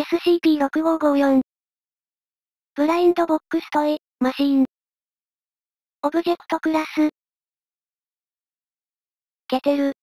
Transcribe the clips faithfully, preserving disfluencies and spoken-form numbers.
スシーピーろくごーごーよん。ブラインドボックストイ、マシーン。オブジェクトクラス。ケテル。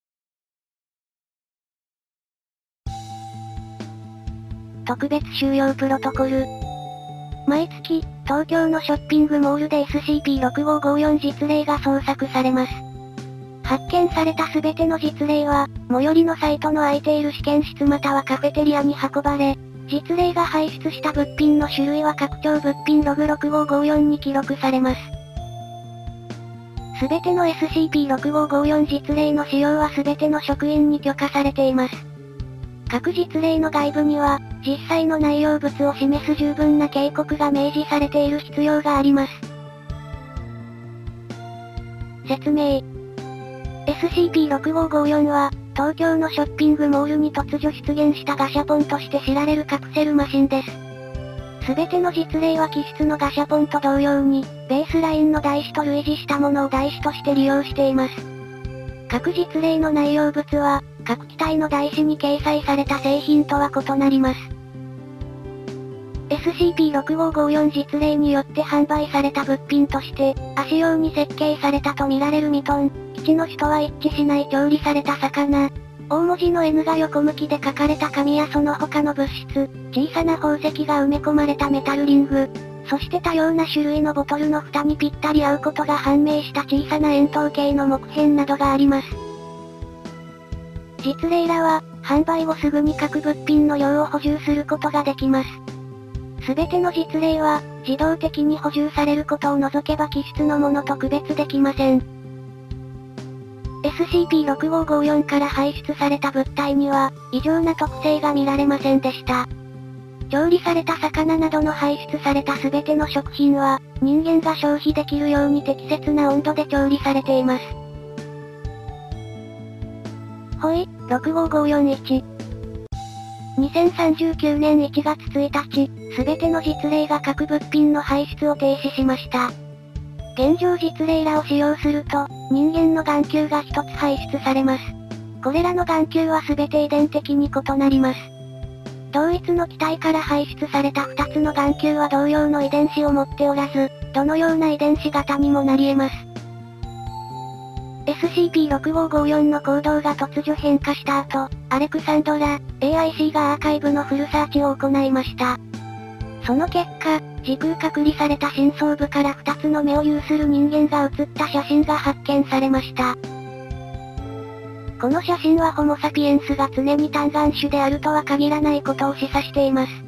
特別収容プロトコル。毎月、東京のショッピングモールで エスシーピーろくごーごーよん 実例が捜索されます。発見されたすべての実例は、最寄りのサイトの空いている試験室またはカフェテリアに運ばれ、実例が排出した物品の種類は拡張物品ログろくごーごーよんに記録されます。すべての エスシーピーろくごーごーよん 実例の使用はすべての職員に許可されています。各実例の外部には、実際の内容物を示す十分な警告が明示されている必要があります。説明。エスシーピーろくごーごーよん は、東京のショッピングモールに突如出現したガシャポンとして知られるカプセルマシンです。すべての実例は気質のガシャポンと同様に、ベースラインの台紙と類似したものを台紙として利用しています。各実例の内容物は、各機体の台紙に掲載された製品とは異なります。エスシーピーろくごーごーよん 実例によって販売された物品として、足用に設計されたとみられるミトン、基地の種とは一致しない調理された魚、大文字の N が横向きで書かれた紙やその他の物質、小さな宝石が埋め込まれたメタルリング、そして多様な種類のボトルの蓋にぴったり合うことが判明した小さな円筒形の木片などがあります。実例らは、販売後すぐに各物品の量を補充することができます。すべての実例は、自動的に補充されることを除けば気質のものと区別できません。エスシーピーろくごーごーよん から排出された物体には、異常な特性が見られませんでした。調理された魚などの排出されたすべての食品は、人間が消費できるように適切な温度で調理されています。ホイ、ろくごーごーよんいち。にせんさんじゅうきゅうねんいちがつついたち、すべての実例が各物品の排出を停止しました。現状実例らを使用すると、人間の眼球が一つ排出されます。これらの眼球はすべて遺伝的に異なります。同一の機体から排出された二つの眼球は同様の遺伝子を持っておらず、どのような遺伝子型にもなり得ます。エスシーピーろくごーごーよん の行動が突如変化した後、アレクサンドラ、エーアイシー がアーカイブのフルサーチを行いました。その結果、時空隔離された深層部から二つの目を有する人間が写った写真が発見されました。この写真はホモサピエンスが常に単眼種であるとは限らないことを示唆しています。